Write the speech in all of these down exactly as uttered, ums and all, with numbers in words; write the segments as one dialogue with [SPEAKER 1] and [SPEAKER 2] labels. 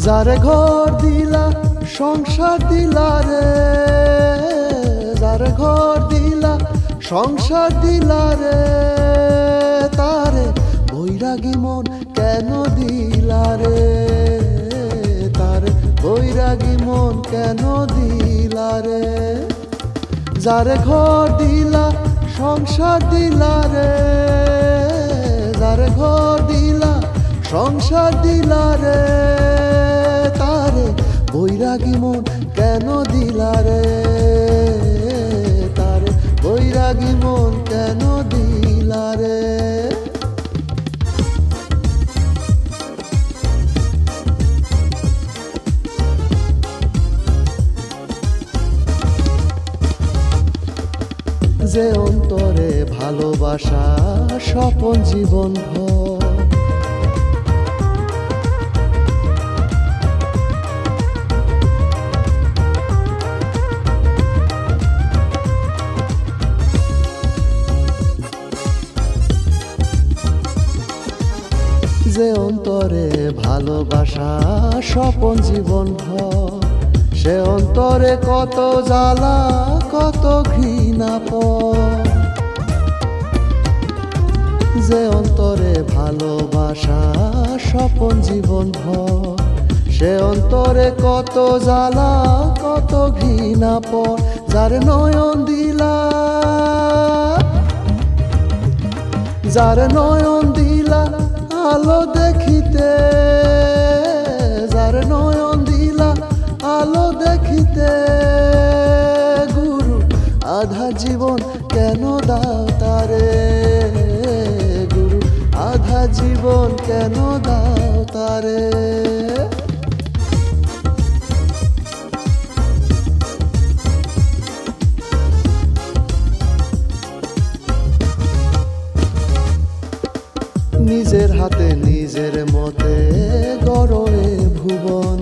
[SPEAKER 1] যারে ঘর দিলা সংসার দিলা রে, যারে ঘর দিলা সংসার দিলা রে, তারে বৈরাগী মন কেন দিলা রে, তারে বৈরাগী মন কেন দিলা রে। যারে ঘর দিলা সংসার দিলা রে, যারে ঘর দিলা সংসার দিলা রে, তারে বৈরাগী মন কেন দিলা রে, তারে বৈরাগী মন কেন দিলা রে। যে অন্তরে ভালোবাসা স্বপন জীবন ভর, যে অন্তরে ভালোবাসা স্বপন জীবন ভর, সে অন্তরে কত জ্বালা কত ঘৃণা পর। যে অন্তরে ভালোবাসা স্বপন জীবন ভর, সে অন্তরে কত জ্বালা কত ঘৃণা পর। যার নয়ন দিলা, যার নয়ন দিলা আলো দেখিতে, যার নয়ন দিলা আলো দেখিতে, গুরু আধা জীবন কেন দাও তারে, গুরু আধা জীবন কেন দাও তারে। নিজের হাতে নিজের মতে গড়ে ভুবন,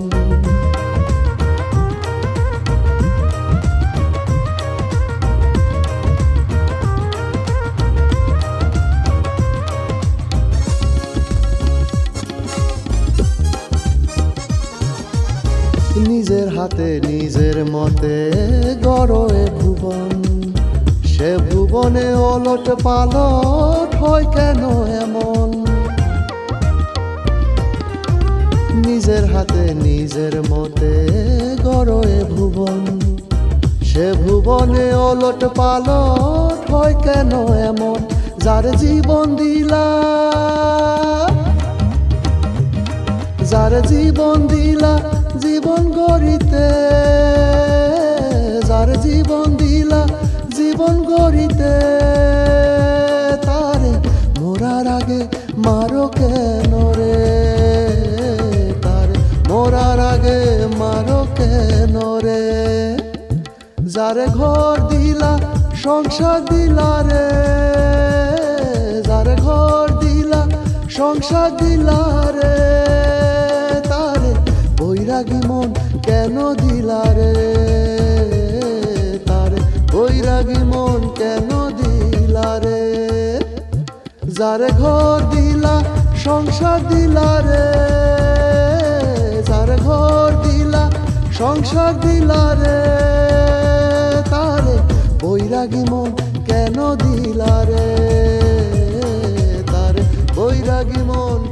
[SPEAKER 1] নিজের হাতে নিজের মতে গড়ে ভুবন, সে ভুবনে ওলট পালট হয় কেন এমন। নিজের হাতে নিজের মতে গড়ে ভুবন, সে ভুবনে ওলট পালট হয় কেন এমন। যার জীবন দিলা, যার জীবন দিলা জীবন গড়িতে, যার জীবন দিলা জীবন গড়িতে, তারে মোরার আগে মারো কেন রে, তারে মোরার আগে মারো কেন রে। যারে ঘর দিলা সংসার দিলা রে, যারে ঘর দিলা সংসার দিলা রে, তারে বৈরাগী মন কেন দিলা রে, তারে বৈরাগী মন কেন দিলা রে। যারে ঘর দিলা সংসার দিলা রে, যারে ঘর দিলা সংসার দিলা রে, তারে বৈরাগী মন কেন দিলা রে, তারে বৈরাগী মন